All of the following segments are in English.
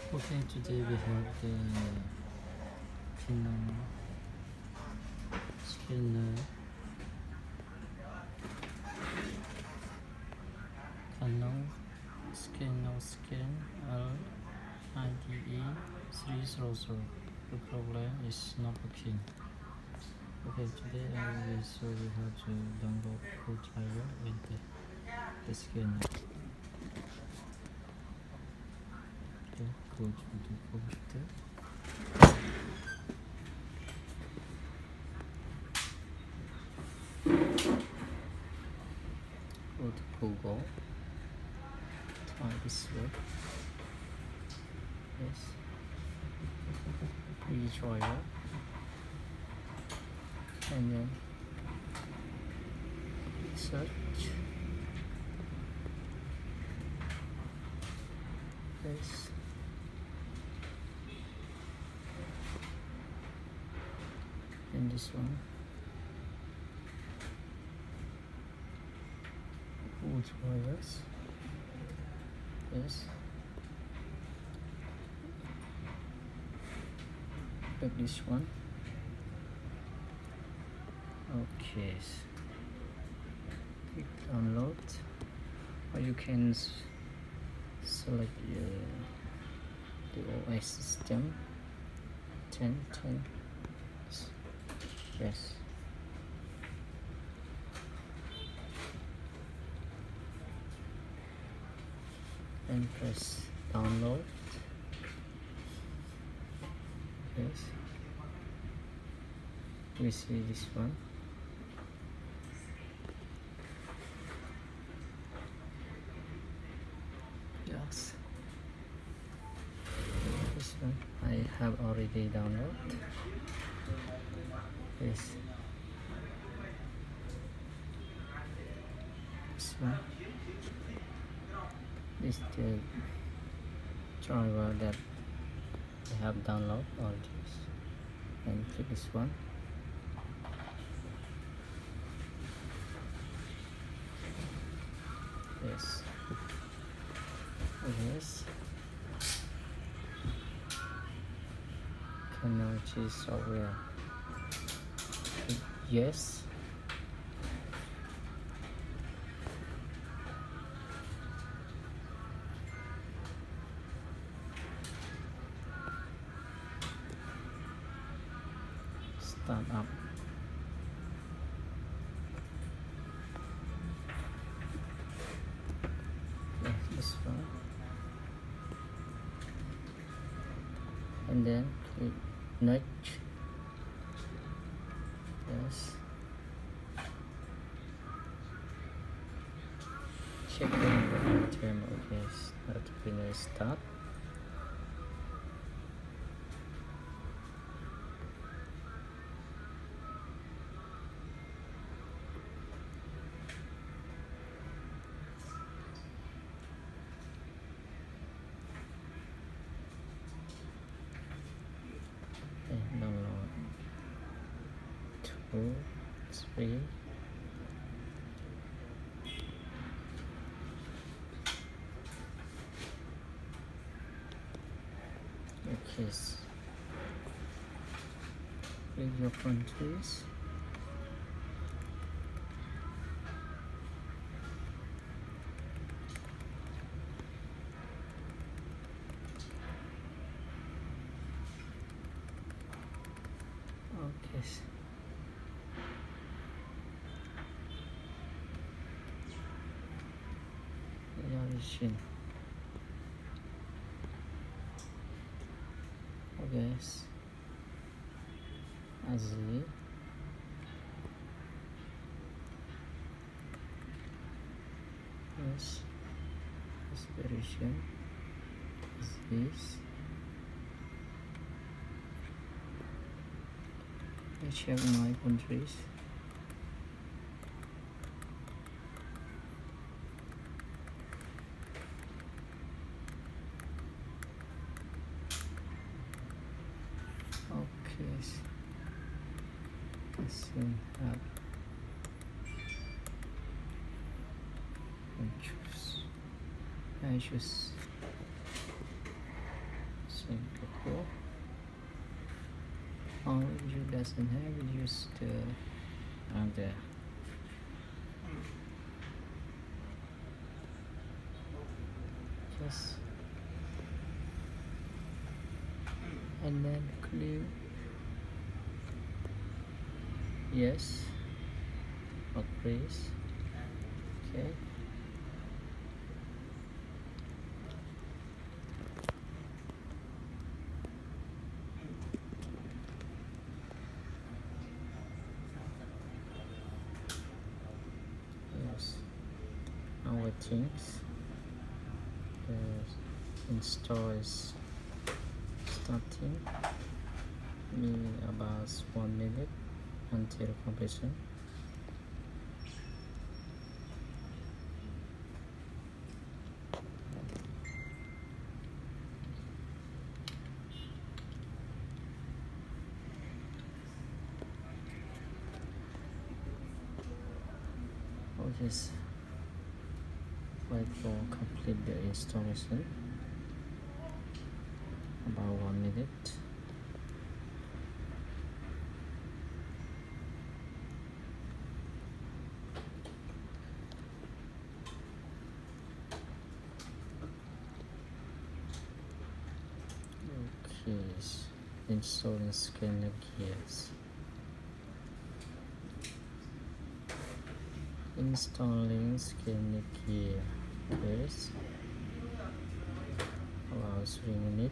Okay, today we have the Canon scanner, Canon CanoScan LiDE 300. The problem is not working. Okay, today I will show you how to download full file with the scanner. Okay, go to the computer. Go to Google. Try this word. Yes. Retrial. And then search. Yes. And this one. Wood wires. Yes. Like this one. Okay. Click download. Or you can select the OS system 10. Yes. And press download. Yes. We see this one. Yes. This one I have already downloaded. Yes. This one. This is the driver that I have downloaded already. And click this one. Yes. Yes. Canon software. Yes. Start up. Yes, this one. And then click next. Yes. Check the item. Okay, start finish start. Okay, download 2, 3. Okay, click your countries. Okay. Origin. Okay. Azi. Yes. Aspiration is this. I check my countries. Okay. Let's have and choose. I choose Singapore. Or if you doesn't have, use the other. Just and then clear. Yes. Or please. Okay. Yes. Our things. The install is starting. About 1 minute until completion. I'll just wait for complete the installation. About 1 minute. Okay, installing scanner gears. Installing scanner gear. Yes. About 3 minutes.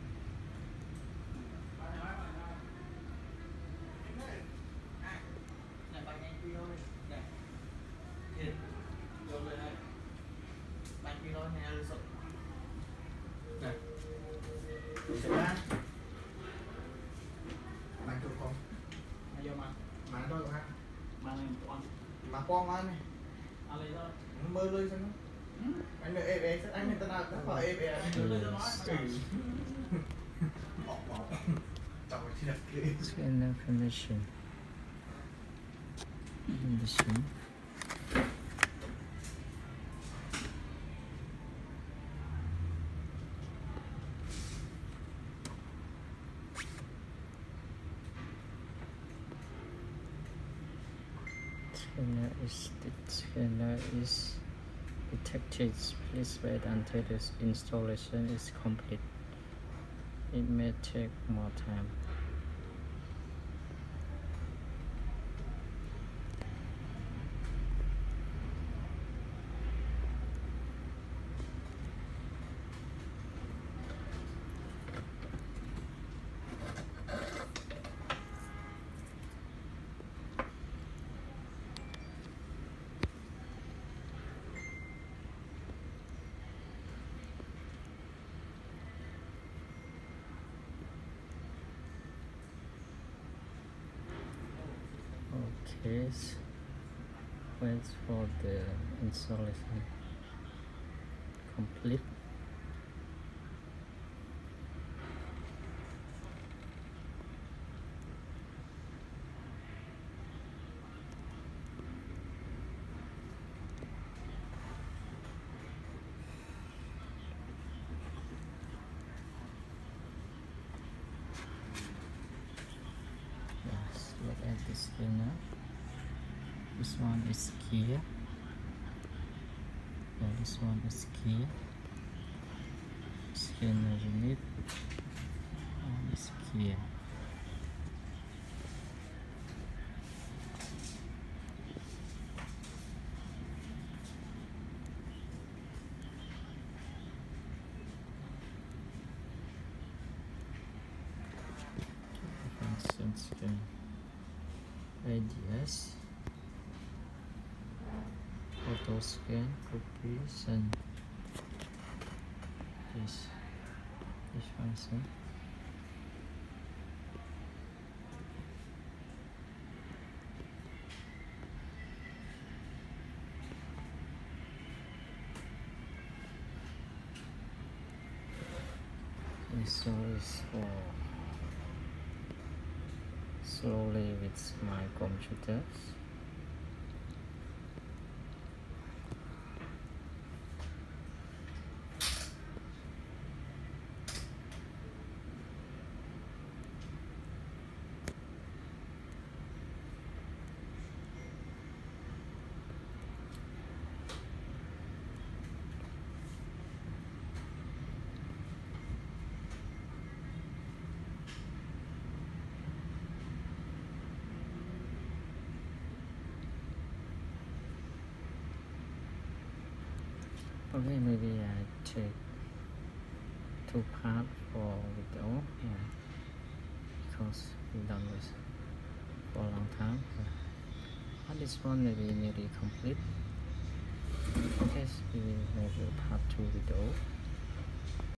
Mà con anh này mơ lơi sao nó anh nữa ê anh người ta nào cũng phải ê Scanner connection. Condition. Scanner is detected. Please wait until this installation is complete. It may take more time. Okay, wait for the installation complete. Yes, look at the scanner. This one is gear. Yeah, this one is gear. Scanner unit. And it's gear. Scan ADS. Auto scan, copies, and this function. This is for slowly with my computers. Okay, maybe I take 2 parts for video, because we done this for a long time. But this one maybe nearly complete. Okay, so we will make a part 2 video.